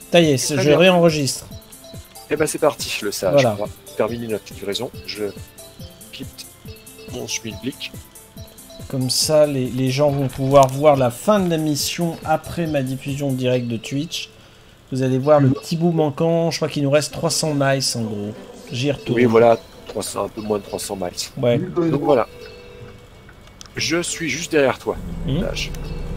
Ça y est, je réenregistre. Et ben c'est parti, le sage. Voilà. On va terminer notre livraison. Je quitte mon schmilblick. Comme ça, les gens vont pouvoir voir la fin de la mission après ma diffusion directe de Twitch. Vous allez voir le petit bout manquant. Je crois qu'il nous reste 300 miles en gros. J'y retourne. Oui, voilà, 300, un peu moins de 300 miles. Ouais. Donc voilà. Je suis juste derrière toi, sage.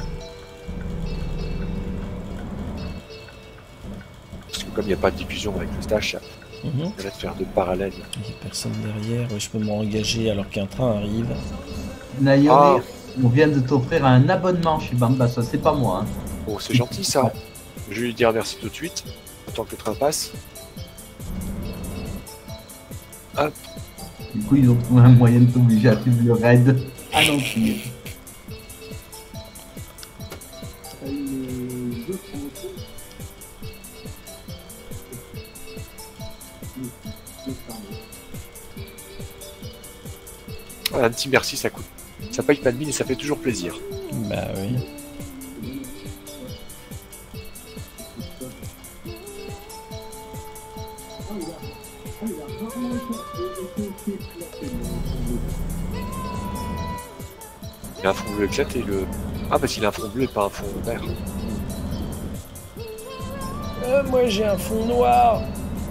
Parce que comme il n'y a pas de diffusion avec le stage, ça va te faire de parallèles. Il n'y a personne derrière. Oui, je peux m'engager alors qu'un train arrive. Nayone, on vient de t'offrir un abonnement chez Bambassa, c'est pas moi. Hein. Oh, c'est gentil ça. Je vais lui dire merci tout de suite, autant que le train passe. Hop. Du coup, ils ont trouvé un moyen de t'obliger à suivre le raid. Ah non, plus. Un petit merci, ça coûte. Ça paye pas de mine et ça fait toujours plaisir. Bah oui. Il a un fond bleu éclaté, le... Ah, parce qu'il a un fond bleu et pas un fond vert. Moi j'ai un fond noir.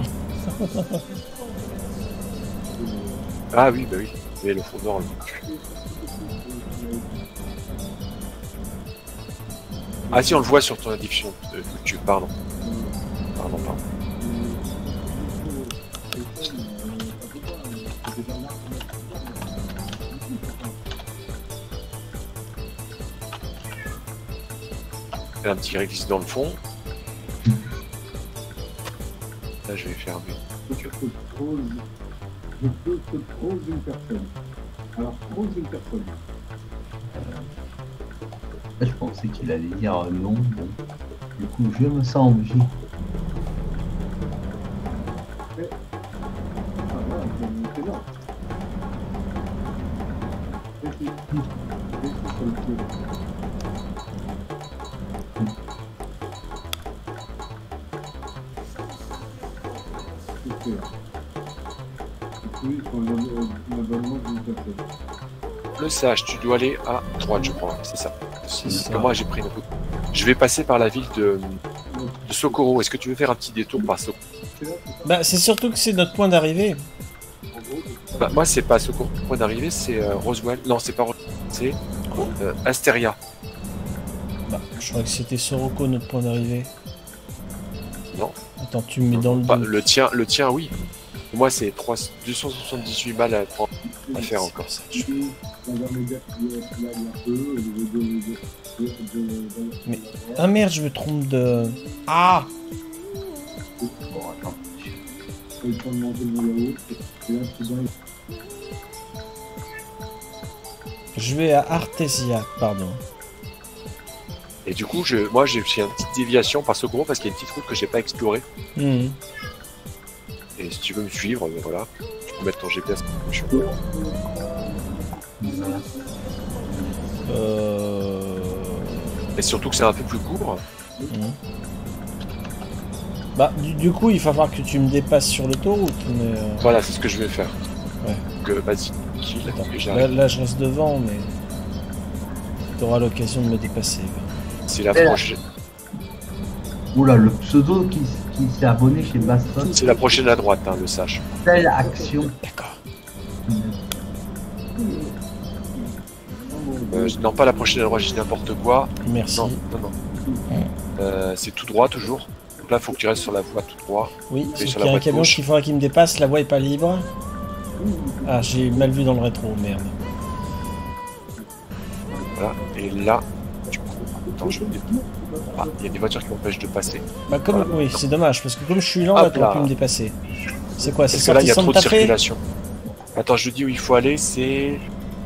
Ah oui, bah oui. Mais le fond noir, le cul. Ah si, on le voit sur ton diffusion. Pardon. Pardon. Il y a un petit réglisse dans le fond. Là, je vais fermer. Je peux te prendre une personne. Alors, prendre une personne. Je pensais qu'il allait dire non. Bon. Du coup, je me sens obligé. Le sage, tu dois aller à droite, je crois. C'est ça. C'est moi, j'ai pris une route. Je vais passer par la ville de Socorro. Est-ce que tu veux faire un petit détour par Socorro? Bah, c'est surtout que c'est notre point d'arrivée. Bah, moi, c'est pas Socorro. Le point d'arrivée, c'est Roswell. Non, c'est pas Roswell. C'est Asteria. Bah, je crois que c'était Soroko notre point d'arrivée. Non. Attends, tu me mets dans le Bah, doute. le tien, oui. Moi, c'est 278 balles à faire encore. Mais... Ah merde, je me trompe de... Ah! Bon, attends. Je vais à Artesia, pardon. Et du coup, moi, j'ai fait une petite déviation par Socorro parce qu'il y a une petite route que j'ai pas explorée. Et si tu veux me suivre, voilà. Tu peux mettre ton GPS. Et surtout que c'est un peu plus court. Bah, du coup, il va falloir que tu me dépasses sur l'autoroute. Mais Voilà, c'est ce que je vais faire. Ouais. Donc, vas-y, là, je reste devant, mais tu auras l'occasion de me dépasser. C'est la prochaine. Oula, le pseudo qui s'est abonné chez Baston. C'est la prochaine à droite, hein, le sache. Telle action. D'accord. Non, pas la prochaine à droite, je dis n'importe quoi. Merci. Non. C'est tout droit toujours. Donc là, il faut que tu restes sur la voie tout droit. Oui, c'est qu'il y a un camion qu'il faudra qu'il me dépasse, la voie est pas libre. Ah, j'ai mal vu dans le rétro, merde. Voilà, et là, du coup, attends, je vais... Ah, il y a des voitures qui m'empêchent de passer. Bah comme, voilà. Oui, c'est dommage, parce que comme je suis lent, là, t'aurais pu me dépasser. C'est quoi, c'est parce que là, il y a trop de Santa Fe? circulation. Attends, je dis où il faut aller, c'est...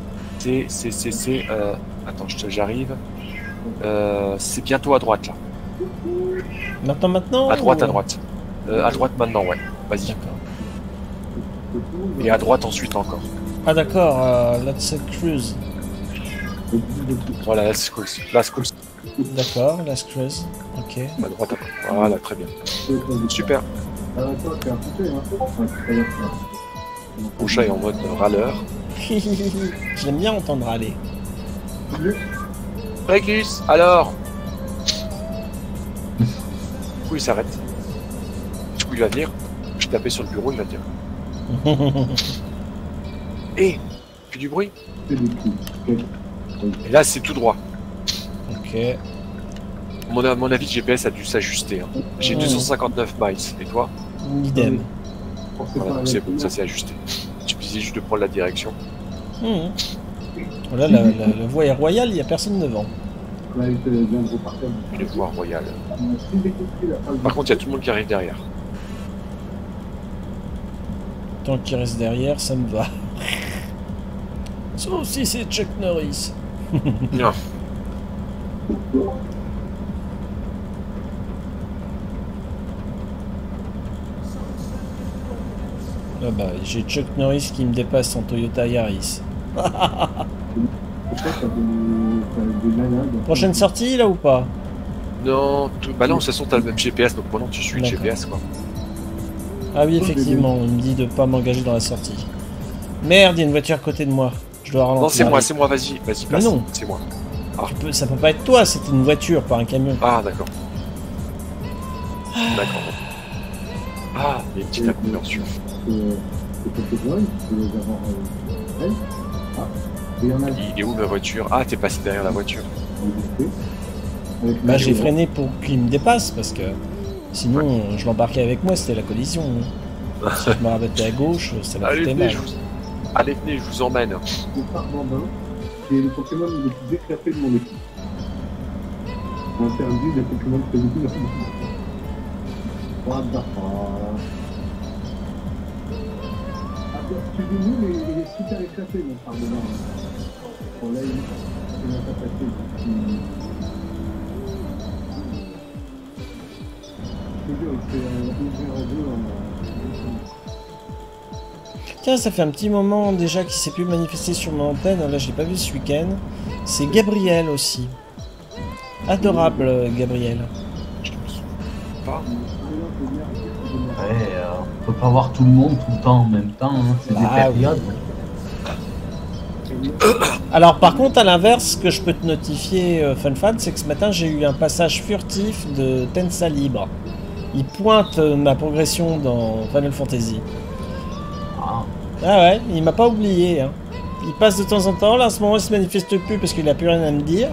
Attends, j'arrive. C'est bientôt à droite, là. Maintenant À droite, à droite. À droite maintenant, ouais. Vas-y. D'accord. Et à droite ensuite encore. Ah d'accord, Let's Cruise. Voilà, Las Cruces. D'accord, Last Cruise. Ok. À droite, après. Voilà, très bien. Super. Alors toi, t'es imputé, hein. Ouais, c'est pas grave. Mon chat est en mode râleur. Je l'aime bien entendre râler. Récus, alors Du coup, il s'arrête. Du coup, il va venir. Je tapais sur le bureau, il va dire. Hé, fais du bruit. C'est des coups. Et là, c'est tout droit. Ok. Mon avis de GPS a dû s'ajuster. Hein. J'ai 259 miles. Et toi? Idem. Voilà, donc c'est bon, ça s'est ajusté. Tu suffisait juste de prendre la direction. Là, la voie est royale, il n'y a personne devant. Là, il vient de repartir. Une voie royale. Si j'ai compris la phrase. Par contre, il y a tout le monde qui arrive derrière. Tant qu'il reste derrière, ça me va. Sauf si c'est Chuck Norris. Non. Ah bah, j'ai Chuck Norris qui me dépasse en Toyota Yaris. Pourquoi t'as des malades? Prochaine sortie là ou pas? Non, bah non, de toute façon, t'as le même GPS, donc maintenant tu suis le D'accord. GPS, quoi. Ah oui, effectivement, il me dit de pas m'engager dans la sortie. Merde, il y a une voiture à côté de moi. Je dois ralentir. Non, c'est moi, vas-y, vas-y, Mais passe. non. C'est moi. Ça peut pas être toi, c'est une voiture, pas un camion. Ah, d'accord. D'accord. Ah, il y a une petite incompréhension. C'est quelque chose, tu peux les avoir. Elle. Ah. Et il y en a Il est où ma voiture? Ah, t'es passé derrière la voiture. Bah j'ai freiné pour qu'il me dépasse parce que sinon je l'embarquais avec moi, c'était la collision. Si je me rabattais à gauche, ça m'a Allez, fait venez, mal. Allez, venez, je vous emmène. Le phare bambin, qui est le Pokémon le plus éclaté de mon équipe. Interdit des Pokémon féminines. What the fuck. Excusez-nous, mais il est super éclaté, mon phare bambin. Bon, là, il n'a pas passé. Je te jure, il fait un 1-0-2 Tiens, ça fait un petit moment déjà qu'il s'est plus manifesté sur mon antenne. Là, je l'ai pas vu ce week-end. C'est Gabriel aussi. Adorable, Gabriel. Pas. Ouais, on peut pas voir tout le monde tout le temps en même temps, hein. C'est des Ah, oui. périodes. Alors par contre, à l'inverse, ce que je peux te notifier, FunFan, c'est que ce matin, j'ai eu un passage furtif de Tensa Libre. Il pointe ma progression dans Final Fantasy. Ah, Ah ouais, il m'a pas oublié. Hein. Il passe de temps en temps, là, en ce moment, il se manifeste plus parce qu'il a plus rien à me dire.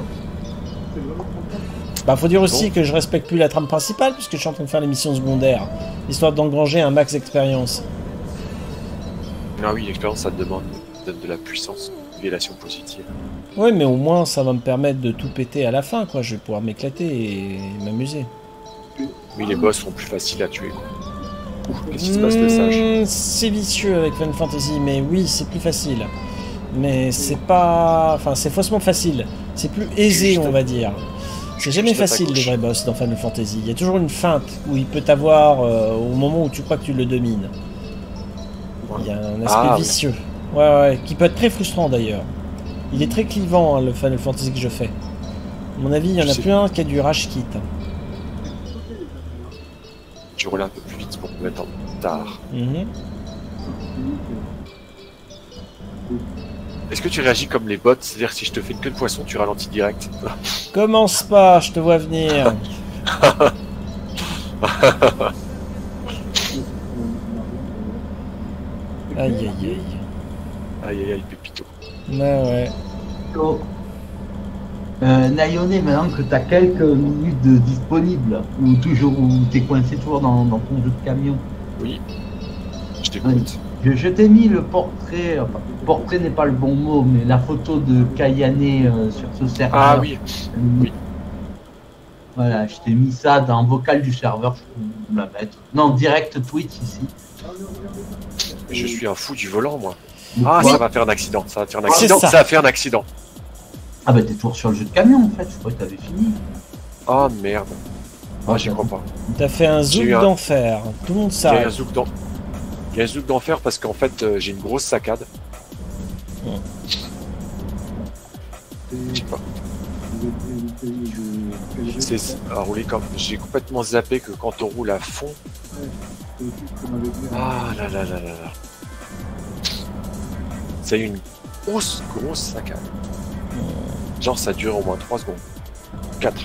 Bah, faut dire aussi que je respecte plus la trame principale puisque je suis en train de faire les missions secondaires, histoire d'engranger un max d'expérience. Ah oui, l'expérience, ça te demande de la puissance, une relation positive. Ouais, mais au moins, ça va me permettre de tout péter à la fin, quoi. Je vais pouvoir m'éclater et m'amuser. Oui, les boss sont plus faciles à tuer. Ouf, qu'est-ce qui se passe, le sage? C'est vicieux avec Final Fantasy, mais oui, c'est plus facile. Mais c'est pas... Enfin, c'est faussement facile. C'est plus aisé, Juste on va dire. C'est jamais juste à ta facile, les gauche. vrais boss dans Final Fantasy. Il y a toujours une feinte où il peut t'avoir au moment où tu crois que tu le domines. Il y a un aspect Ah, oui. vicieux. Ouais, qui peut être très frustrant d'ailleurs. Il est très clivant, hein, le Final Fantasy que je fais. À mon avis, il y en Je a sais. plus un qui a du rage kit. Je roule un peu plus vite pour me mettre en tard. Mhm. Est-ce que tu réagis comme les bots? C'est-à-dire si je te fais une queue de poisson, tu ralentis direct? Commence pas, je te vois venir. Aïe aïe aïe. Aïe aïe aïe, Pépito. Ouais. plutôt. Nayone, maintenant que tu as quelques minutes disponibles, ou toujours où tu es coincé toujours dans ton jeu de camion, Oui, je t'écoute. je t'ai mis le portrait, enfin, portrait n'est pas le bon mot, mais la photo de Kayane sur ce serveur. Ah oui, oui. Voilà, je t'ai mis ça dans vocal du serveur, je peux vous la mettre. Non, direct Twitch ici. Je suis un fou du volant, moi. Donc, Ah, voilà. ça va faire un accident, ça va faire un C'est accident, ça. ça va faire un accident. Ah bah t'es toujours sur le jeu de camion en fait, je croyais que t'avais fini. Ah merde. Ah, j'y Ok. crois pas. T'as fait un zouk J'ai eu un- d'enfer. Tout le monde Il y a un s'arrête. zouk dans... Il y a un zouk d'enfer parce qu'en fait, j'ai une grosse saccade. Ouais. Je sais pas. À rouler comme j'ai complètement zappé que quand on roule à fond. Ah là là là là là. Ça a eu une grosse saccade. Genre ça dure au moins 3 secondes. 4.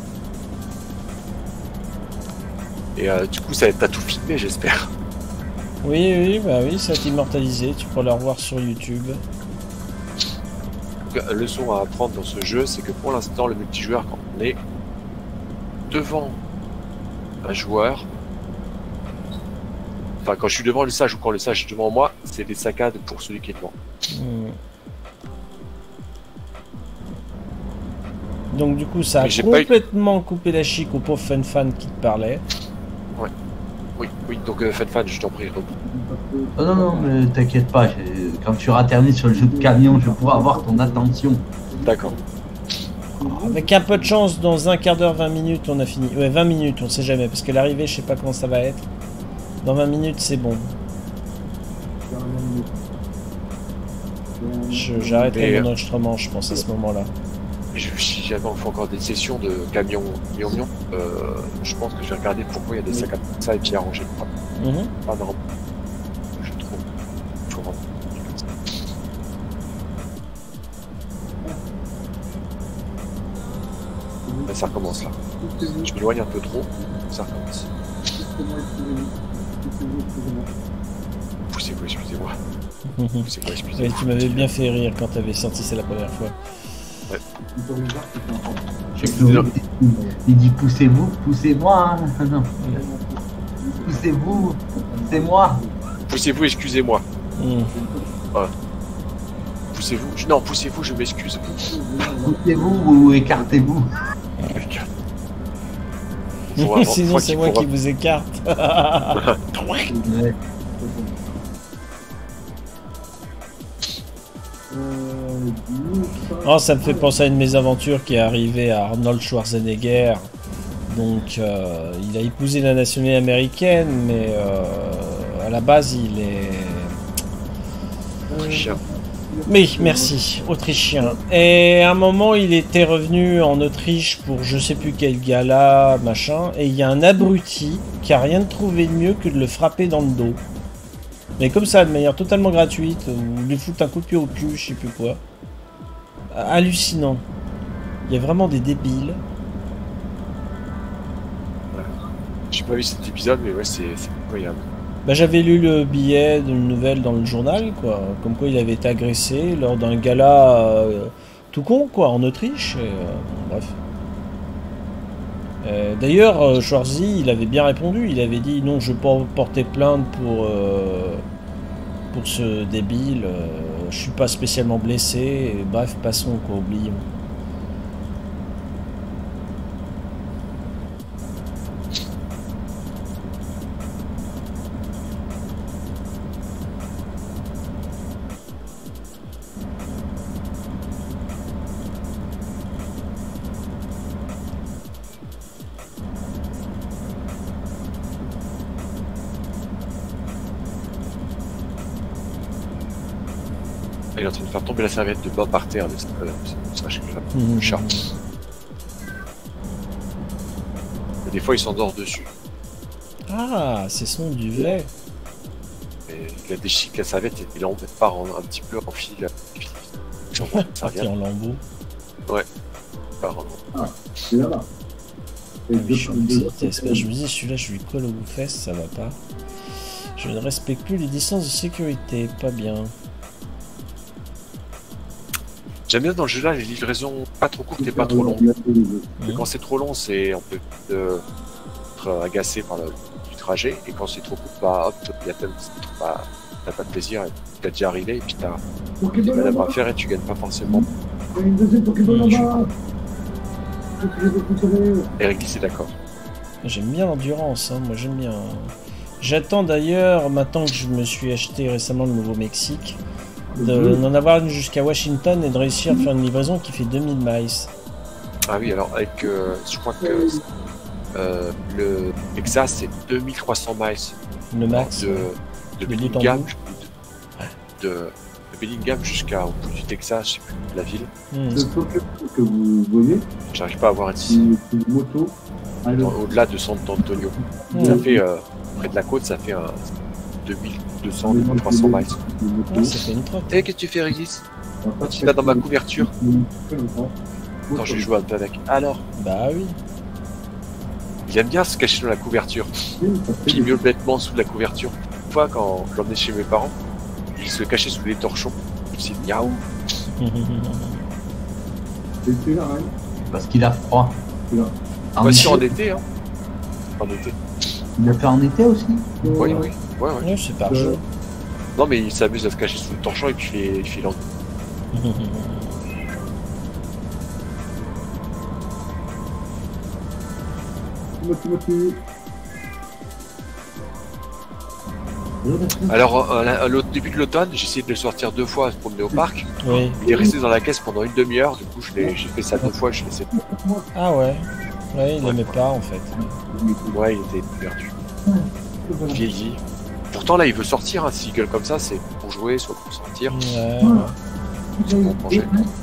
Et du coup t'as tout filmé j'espère. Oui, bah oui, ça a été immortalisé, tu pourras le revoir sur YouTube. Donc, leçon à apprendre dans ce jeu, c'est que pour l'instant le multijoueur quand on est devant un joueur, enfin quand je suis devant le sage ou quand le sage est devant moi, c'est des saccades pour celui qui est devant. Donc du coup ça a complètement coupé la chic au pauvre Fan qui te parlait. Ouais. Oui, donc Fan, je t'en prie. Oh, non, mais t'inquiète pas, quand tu auras terminé sur le jeu de camion, je pourrai avoir ton attention. D'accord. Avec un peu de chance, dans un quart d'heure, 20 minutes, on a fini. Ouais, 20 minutes, on sait jamais, parce que l'arrivée, je sais pas comment ça va être. Dans 20 minutes, c'est bon. J'arrêterai mon enregistrement, je pense, à ce moment-là. Si jamais on fait encore des sessions de camion, je pense que je vais regarder pourquoi il y a des sacs comme ça et puis arranger le problème. Pas normal. Je trouve. Ben, ça recommence là. Je m'éloigne un peu trop. Ça recommence. Poussez-vous, excusez-moi. Poussez-moi, excusez-moi. Tu m'avais bien fait rire quand t'avais sorti ça la première fois. Ouais. Il dit poussez-vous, poussez-moi. Hein. Non. Poussez-vous, c'est moi. Poussez-vous, excusez-moi. Voilà. Poussez-vous. Non, poussez-vous, je m'excuse. Poussez-vous ou écartez-vous. Sinon, c'est moi qui vous écarte. Ouais. Oh, ça me fait penser à une mésaventure qui est arrivée à Arnold Schwarzenegger. Donc, il a épousé la nationalité américaine, mais à la base, il est... Autrichien. Oui, merci, autrichien. Et à un moment, il était revenu en Autriche pour je sais plus quel gala, machin, et il y a un abruti qui a rien trouvé de mieux que de le frapper dans le dos. Mais comme ça, de manière totalement gratuite, ou lui foutre un coup de pied au cul, je sais plus quoi. Hallucinant. Il y a vraiment des débiles. J'ai pas vu cet épisode, mais ouais, c'est incroyable. Bah, j'avais lu le billet d'une nouvelle dans le journal, quoi. Comme quoi il avait été agressé lors d'un gala tout con, quoi, en Autriche. Et, bref. D'ailleurs, Schwarzy, il avait bien répondu. Il avait dit non, je vais pas porter plainte pour ce débile. Je suis pas spécialement blessé. Et, bref, passons, quoi, oublions. Il est en train de faire tomber la serviette de Bob par terre. Le chat. Et des fois, il s'endort dessus. Ah, c'est son duvet. Et il a déchiré la serviette et il en part un petit peu en fil. Parti en lambeaux. Ouais. C'est là-bas. Je me dis, celui-là, je lui colle aux fesses, ça va pas. Je ne respecte plus les distances de sécurité, pas bien. J'aime bien dans le jeu là les livraisons pas trop courtes et pas trop longues. Mais quand c'est trop long, on peut être agacé par du trajet, et quand c'est trop court, bah hop, t'as pas de plaisir, t'as déjà arrivé et puis t'as des manœuvres à faire et tu gagnes pas forcément. Eric, c'est d'accord. J'aime bien l'endurance, hein. Moi j'aime bien. J'attends d'ailleurs, maintenant que je me suis acheté récemment le Nouveau-Mexique, d'en avoir une jusqu'à Washington et de réussir à faire une livraison qui fait 2000 miles. Ah oui, alors avec, je crois que le Texas c'est 2300 miles. Le max. De Bellingham, de Bellingham jusqu'au bout du Texas, je sais plus, la ville. Le Pokémon que vous voyez, J'arrive pas à voir ici. c'est une moto. Alors, Au-delà de San Antonio. Ça fait, près de la côte, ça fait 2200, 300 miles. Ah, ça fait une trotte. Eh, qu'est-ce que tu fais, Régis? Tu vas dans ma couverture. Attends, je vais jouer un peu avec. Alors, Bah oui. il aime bien se cacher dans la couverture. Puis il miaule bêtement sous la couverture. Une fois, quand je l'emmenais chez mes parents, il se cachait sous les torchons. Je me suis dit, miaou. C'est celui-là, hein. Parce qu'il a froid. Celui-là. Ah, Voici mais en été, hein. En été. il l'a fait en été aussi. Oui, oui. Ouais, ouais. Ouais, c'est par jour. Non, mais il s'amuse à se cacher sous le torchon et puis il fait l'angle. Timothy. Alors, au début de l'automne, j'ai essayé de le sortir 2 fois à se promener au parc. Oui. Il est resté dans la caisse pendant une demi-heure. Du coup, j'ai fait ça 2 fois. Je l'ai laissé. Ah ouais. Ouais, il aimait pas en fait. Ouais, il était perdu. Vieilli. Pourtant, là, il veut sortir. Hein. S'il gueule comme ça, c'est pour jouer, soit pour sortir. Ouais. C'est pour manger.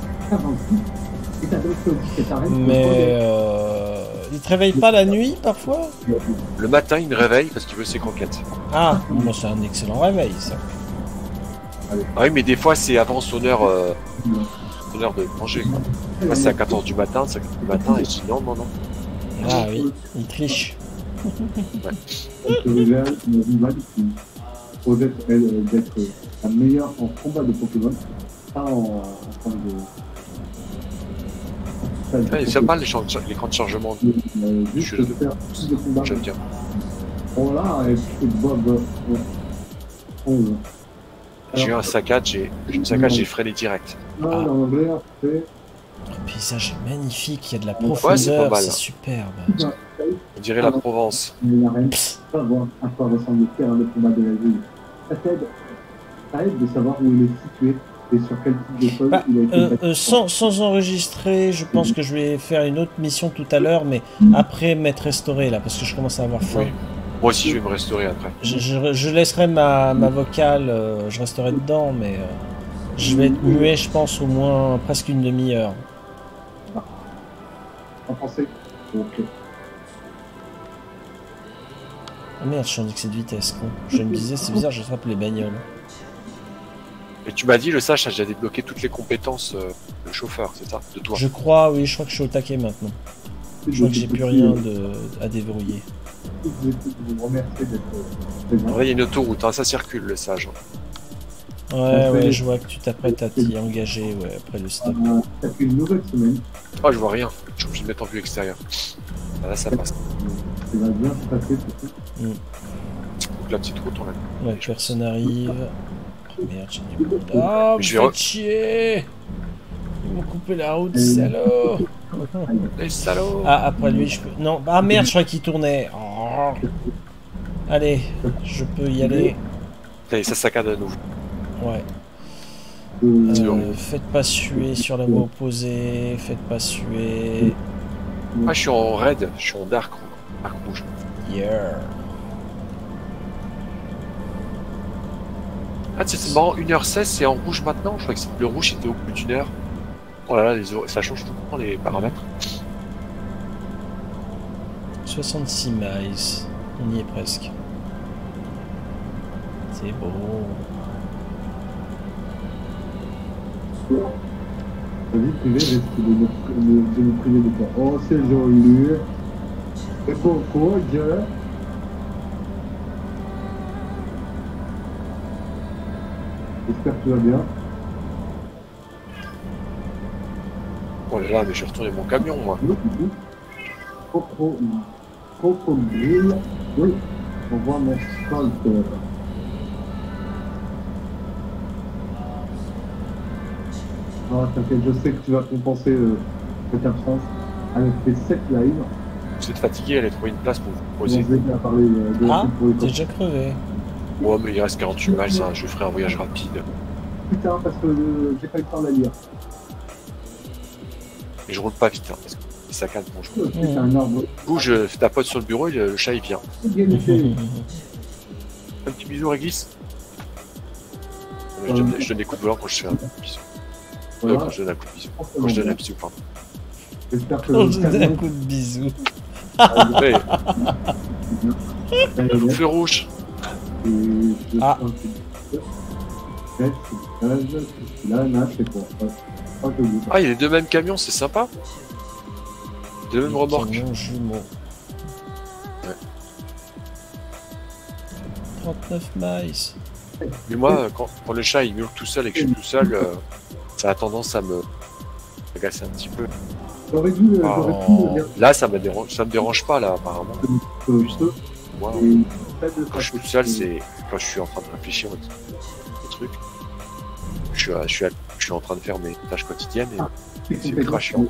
Mais il te réveille pas la nuit parfois? Le matin, il me réveille parce qu'il veut ses croquettes. Ah, bon, c'est un excellent réveil ça. Ah oui, mais des fois, c'est avant son heure de manger. Quoi. Moi, c'est à 14 du matin, 5 du matin, et je dis non, non, non. Ah oui, il triche. Révèle une rival qui pourrait être d'être la meilleure en combat de Pokémon, pas en termes de. Ouais, c'est pas l'écran de chargement. Juste faire plus de combats. J'aime bien. Bon là, c'est Bob 11. J'ai eu un saccade, j'ai freiné direct. Non, en anglais, c'est. Le paysage est magnifique, il y a de la Ouais, c'est profondeur, pas mal. c'est superbe. On dirait la Provence. Mais la reine, pas voir à quoi ressemble le terrain de combat de la ville. Ça aide de savoir où il est situé et sur quel type de sol Bah, il a été bâti. sans enregistrer, je pense que je vais faire une autre mission tout à l'heure, mais après m'être restauré là, parce que je commence à avoir faim. Oui. Moi aussi, je vais me restaurer après. Je laisserai ma vocale, je resterai dedans, mais je vais être muet, je pense, au moins presque une demi-heure. En français. Ok. Ah merde, je suis en excès de vitesse, con. Je me disais, c'est bizarre, j'attrape les bagnoles. Et tu m'as dit, le Sage a déjà débloqué toutes les compétences de chauffeur, c'est ça? De toi? Je crois, oui, je crois que je suis au taquet maintenant. Je crois que j'ai plus rien à déverrouiller. Je vous remercie d'être En présent. vrai, il y a une autoroute, hein, ça circule le Sage. Ouais, je vois que tu t'apprêtes à t'y engager, ouais, après le stop. Ça fait une nouvelle semaine. Oh, je vois rien. Je suis obligé de mettre en vue extérieure. Ah, là, ça passe. Ça va bien se passer, surtout. Donc, la petite route, on l'a. Ouais, personne arrive. Oh merde, j'ai du monde. Ah, Je vous vais faites chier! Ils m'ont coupé la route, salaud! Les salauds! Ah, après lui, je peux. Non, ah merde, je crois qu'il tournait. Oh. Allez, je peux y aller. Allez, ça saccade à nouveau. Ouais. Faites pas suer sur la voie opposée, faites pas suer. Ah, je suis en red, je suis en dark rouge. Yeah. Ah, c'est marrant, 1h16, c'est en rouge maintenant. Je crois que le rouge était au bout d'une heure. Oh là là, ça change tout le temps les paramètres. 66 miles. On y est presque. C'est beau. Vas-y, privé, risque de nous priver de toi. Oh, c'est joli. C'est beaucoup, Dieu. J'espère que tu vas bien. Oh là là, mais j'ai retourné mon camion, moi. Crocodile. Oui, on voit mon sculpteur. Ah, t'inquiète, je sais que tu vas compenser cette absence avec tes 7 lives. Vous êtes fatigué, allez trouver une place pour vous On poser. a parlé de Ah, pour les t'es déjà crevé. Ouais, mais il reste 48 miles, hein. Je ferai un voyage rapide. Putain, parce que j'ai pas eu le temps de la lire. Et je roule pas vite, hein, parce que ça calme mon jour. C'est un arbre Bouge, ta pote sur le bureau et le chat il vient. bien été. Un petit bisou, Régis. Je donne des coups de volant quand je fais un bisou. Voilà. Quand je donne un coup de bisou. Quand je donne un bisou, pardon. J'espère que On se donne un camion- coup de bisou. Ouais, camionnette, feu rouge. et je Ah. sens que- Ouais, c'est gaz, là, là, c'est pour ça. Je crois que vous- Ah, il y a les deux mêmes camions, c'est sympa. Deux mêmes remorques. Camion jumeau. Ouais. 39 miles. Mais moi, quand le chat il miaule tout seul et que je suis tout seul, ça a tendance à me agacer un petit peu. J'aurais dû Oh. Là, ça me dérange pas, là, apparemment. Moi, quand je suis tout seul, c'est quand je suis en train de réfléchir au truc. Je suis en train de faire mes tâches quotidiennes et c'est ultra chiant.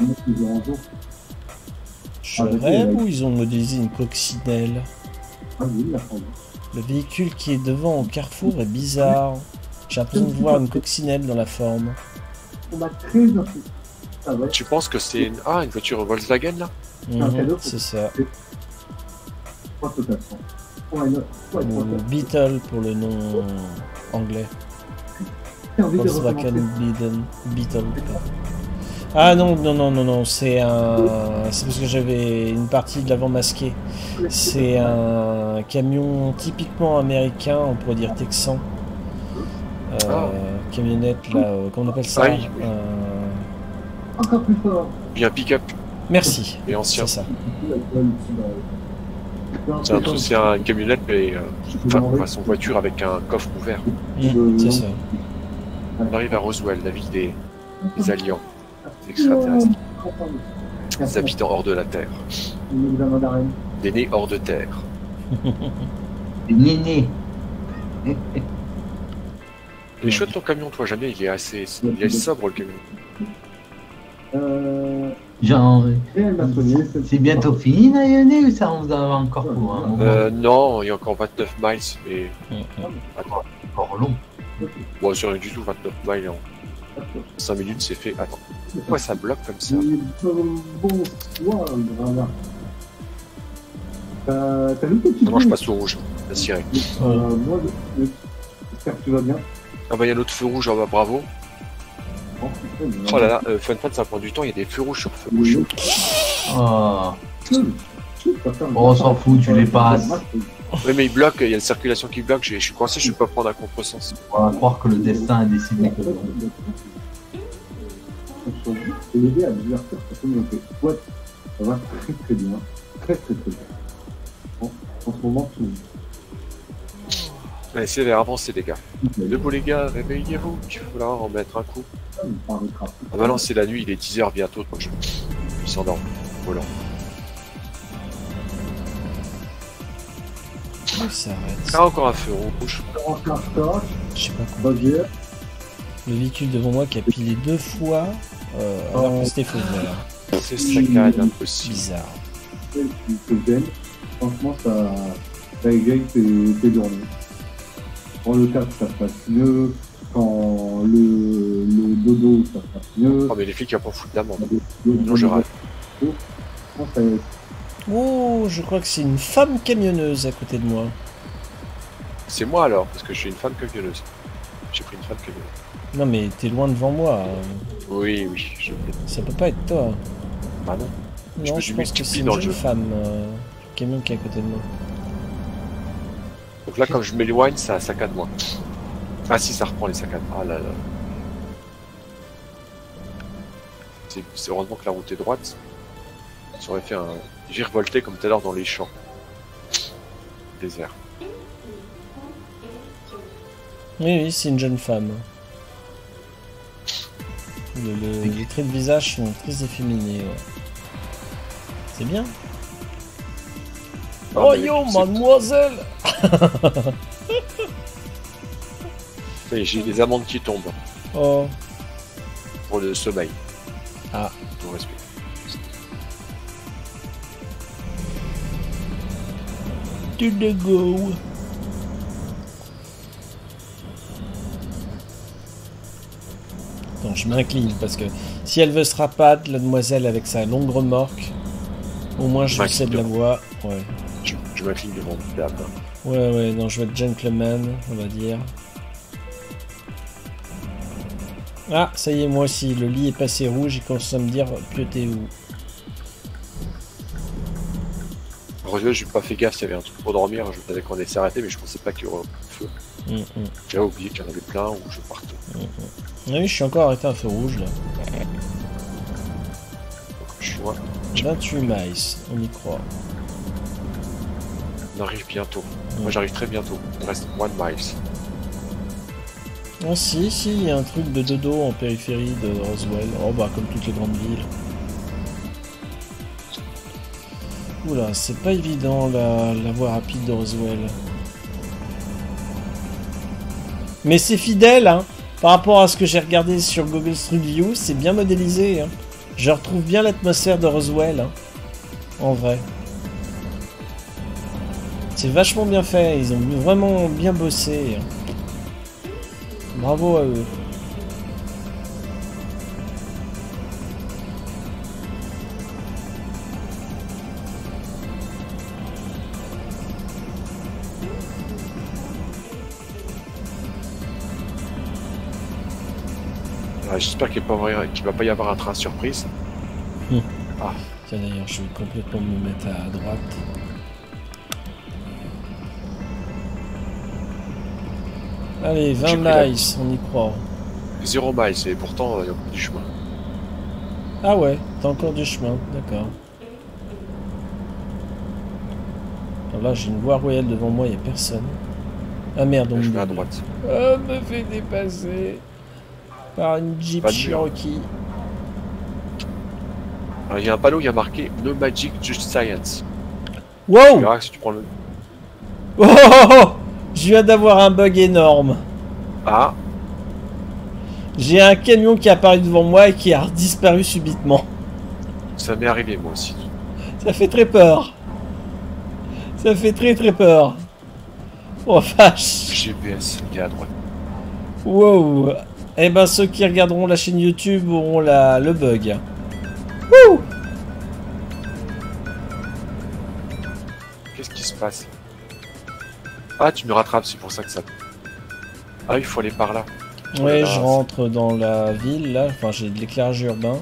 Je Ah, vas-y, rêve ouais. ou ils ont modélisé une coccinelle? Ah oui, la France. Le véhicule qui est devant au carrefour est bizarre. J'ai l'impression de voir une coccinelle dans la forme. On m'a très insisté. Ah ouais. Tu penses que c'est une voiture Volkswagen, là? Mhm, c'est ça. Trois cotations. Ouais, non. Ouais, Ou trois Beetle pour le nom anglais. T'as envie de Volkswagen recommencer? Beetle. Ah non, non, non, non, non, c'est un... C'est parce que j'avais une partie de l'avant masquée. C'est un camion typiquement américain, on pourrait dire texan. Camionnette, là, comment on appelle ça? Ah oui, oui. Encore plus fort. Puis un pick-up Merci, et ancien. c'est ça. C'est un camionnette, mais façon voiture avec un coffre ouvert. C'est ça. On arrive à Roswell, la ville des aliens, des extraterrestres, des habitants hors de la Terre, des nés hors de Terre. C'est Néné. Il est chouette ton camion, toi, j'aime bien, il est sobre le camion. Genre, Elle m'a sonné, c'est bientôt fini, Nayoné, ou ça on va encore pour un moment Non, il y a encore 29 miles, mais attends, encore long. bon, sur rien du tout, 29 miles en 5 minutes, c'est fait. Attends, pourquoi ça bloque comme ça? Bonsoir, Gravard. T'as vu que tu Non, je passe au rouge, la sirène. Moi, j'espère que tu vas bien. Ah bah il y a un autre feu rouge, ah bah bravo. Oh là là, fun fact, ça prend du temps, il y a des feux rouges sur feu rouge. Oh, on s'en fout, tu les passes. Oui, mais il bloque, il y a la circulation qui bloque, je suis coincé, je peux pas prendre un contresens. On va croire que le destin a décidé que... Et l'aider à divertir sa communauté. Ouais, ça va très très bien. Très très très bien. Bon, en ce moment, tout. Allez, c'est vers avancer, les gars. Debout, les gars, réveillez-vous, il va falloir en mettre un coup. Ah bah non, c'est la nuit, il est 10h bientôt, donc il s'endort. Voilà. Il s'arrête. Ah, encore un feu rouge. Je sais pas comment. Le véhicule devant moi qui a pilé 2 fois alors que c'était faux vert. C'est saccade, impossible. Bizarre. Franchement, ça égaye tes journées. Quand le casque, ça se passe mieux. Quand le dodo, ça se passe mieux. Oh, mais les filles qui vont pas foutre d'amende. Non, Non, je rate. Oh, je crois que c'est une femme camionneuse à côté de moi. C'est moi alors, parce que je suis une femme camionneuse. J'ai pris une femme camionneuse. Non mais t'es loin devant moi. Oui, oui, je Ça peut pas être toi. Bah non. Je Non, me je suis pense que multiplié c'est une dans le jeune jeu. femme. Le camion qui est à côté de moi. Donc là, comme je m'éloigne, ça saccade moins. Ah si, ça reprend les saccades. Ah là là. C'est heureusement que la route est droite. Ça aurait fait un virevolté comme tout à l'heure dans les champs. Désert. Oui, oui, c'est une jeune femme. Les traits de visage sont très efféminés. Ouais. C'est bien. Ah, Oh mais yo, c'est- mademoiselle. J'ai des amendes qui tombent Oh. pour le sommeil. Ah. Pour respect. To the go. Attends, je m'incline parce que si elle veut se rabattre, la demoiselle avec sa longue remorque, au moins je sais de la voix. Ouais. Je m'incline devant une dame. Ouais, ouais, non, je vais être gentleman, on va dire. Ah, ça y est, moi aussi, le lit est passé rouge, il commence à me dire que t'es où. Heureusement, j'ai pas fait gaffe s'il y avait un truc pour dormir, je savais qu'on allait s'arrêter, mais je pensais pas qu'il y aurait un feu. J'avais oublié qu'il y en avait plein ou je partais. Ah oui, je suis encore arrêté à un feu rouge là. Donc, je suis loin. 28 miles, on y croit. On arrive bientôt. Moi j'arrive très bientôt. Il reste 1 miles. Ah si, il y a un truc de dodo en périphérie de Roswell. Oh bah comme toutes les grandes villes. Oula, c'est pas évident la voie rapide de Roswell. Mais c'est fidèle, hein. Par rapport à ce que j'ai regardé sur Google Street View, c'est bien modélisé. Hein. Je retrouve bien l'atmosphère de Roswell. Hein. En vrai. C'est vachement bien fait. Ils ont vraiment bien bossé. Hein. Bravo à eux. J'espère qu'il va pas y avoir un train surprise. Ah. Tiens d'ailleurs, je vais complètement me mettre à droite. Allez, 20 miles, on y croit. 0 miles, et pourtant il y a beaucoup du chemin. Ah ouais, t'as encore du chemin, d'accord. Là, j'ai une voie royale devant moi, il n'y a personne. Ah merde, on je vais à droite. Oh, me fait dépasser par une Jeep Cherokee. Alors, il y a un panneau, il y a marqué No Magic, Just Science. Wow! Tu verras si tu prends le... Oh, oh, oh, je viens d'avoir un bug énorme. Ah! J'ai un camion qui est apparu devant moi et qui a disparu subitement. Ça m'est arrivé moi aussi. Ça fait très peur. Ça fait très peur. Oh vache. GPS, il est à droite. Wow. Eh ben ceux qui regarderont la chaîne YouTube auront le bug. Wouh. Qu'est-ce qui se passe? Ah, tu me rattrapes, c'est pour ça que ça... Ah, il faut aller par là. Ouais, je rentre dans la ville, là. Enfin, j'ai de l'éclairage urbain.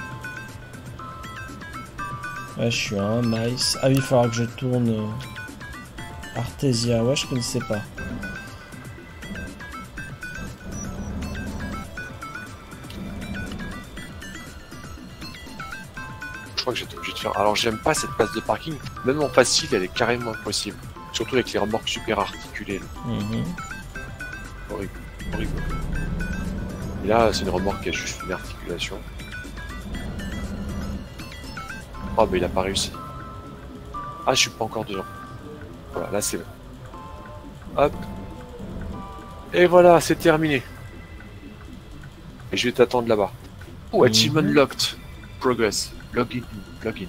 Ouais, je suis à 1 miles. Ah oui, il faudra que je tourne... Artesia, ouais, je connaissais pas. Je crois que j'étais obligé de faire... Alors, j'aime pas cette place de parking. Même en facile, elle est carrément impossible. Surtout avec les remorques super articulées. Là. Horrible. Horrible. Et là, c'est une remorque qui a juste une articulation. Oh, mais il a pas réussi. Ah, je suis pas encore dedans. Voilà, là c'est bon. Hop. Et voilà, c'est terminé. Et je vais t'attendre là-bas. Oh, achievement locked. Progress. Login. Login.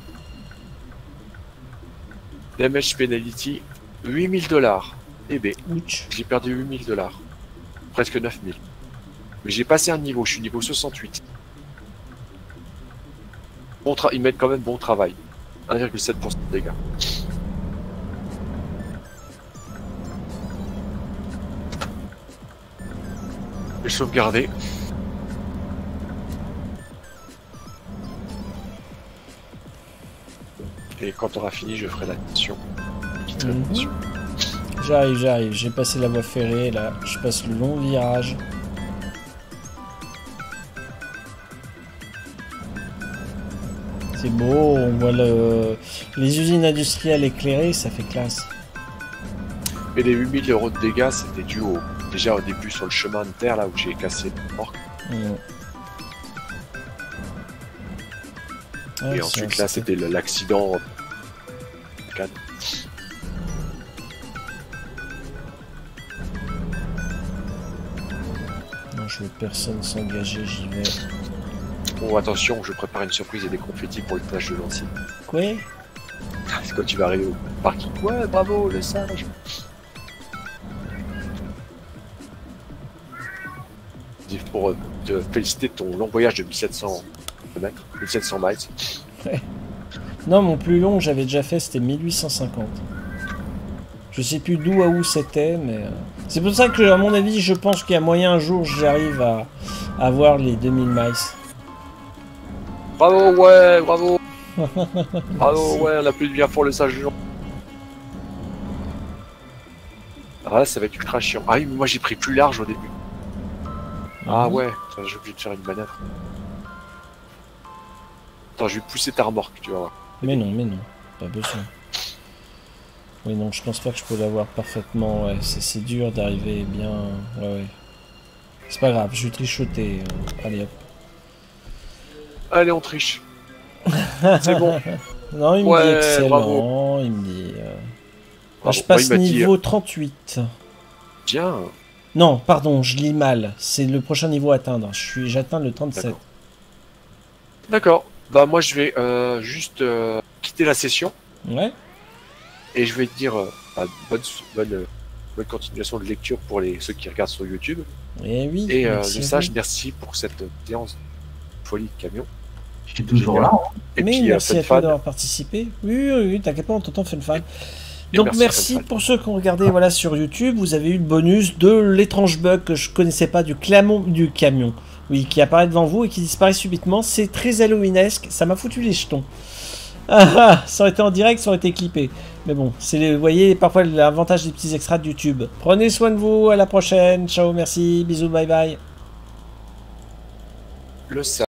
Damage penalty. 8000 $. Eh ben, j'ai perdu 8000 $. Presque 9000. Mais j'ai passé un niveau, je suis niveau 68. Bon ils mettent quand même bon travail. 1,7% de dégâts. Je vais sauvegarder. Et quand on aura fini, je ferai la mission. J'arrive. J'ai passé la voie ferrée, là. Je passe le long virage. C'est beau, on voit les usines industrielles éclairées, ça fait classe. Et les 8000 € de dégâts, c'était dû déjà au début sur le chemin de terre, là où j'ai cassé le porc. Et ensuite, là, c'était l'accident. Non, je veux personne s'engager, j'y vais. Oh, attention, je prépare une surprise et des confettis pour le tâche de lancer. Quoi? C'est quand tu vas arriver au parking. Ouais, bravo, le sage. Pour te féliciter de ton long voyage de 1700 km, 1700 miles. Ouais. Non, mon plus long, j'avais déjà fait, c'était 1850. Je sais plus d'où à où c'était, mais... C'est pour ça que, à mon avis, je pense qu'il y a moyen un jour j'arrive à avoir les 2000 miles. Bravo, ouais, bravo. Bravo, ouais, on a plus de bien pour le sage géant. Ah là, ça va être ultra chiant. Ah oui, mais moi j'ai pris plus large au début. Ah ouais, attends, j'ai oublié de faire une manœuvre. Attends, je vais pousser ta remorque, tu vas voir. Mais non, pas besoin. Oui, non, je pense pas que je peux l'avoir parfaitement. Ouais, c'est dur d'arriver bien. Ouais. C'est pas grave, je vais trichoter. Allez hop. Allez, on triche. C'est bon. Non, il me dit excellent. Bravo. Il me dit. Je passe niveau 38. Bien. Non, pardon, je lis mal. C'est le prochain niveau à atteindre. J'atteins le 37. D'accord. Bah moi je vais juste quitter la session. Ouais. Et je vais te dire bonne continuation de lecture pour ceux qui regardent sur YouTube. Et oui. Et le sage, merci pour cette séance folie de camion. Je suis toujours là. Et mais puis, merci à toi d'avoir participé. Oui, t'inquiète pas, on t'entend FunFan. Donc merci pour ceux qui ont regardé voilà, sur YouTube. Vous avez eu le bonus de l'étrange bug que je connaissais pas du camion. Oui, qui apparaît devant vous et qui disparaît subitement. C'est très halloweenesque. Ça m'a foutu les jetons. Ça aurait été en direct, ça aurait été clippé. Mais bon, vous voyez parfois l'avantage des petits extras de YouTube. Prenez soin de vous, à la prochaine. Ciao, merci, bisous, bye bye. Le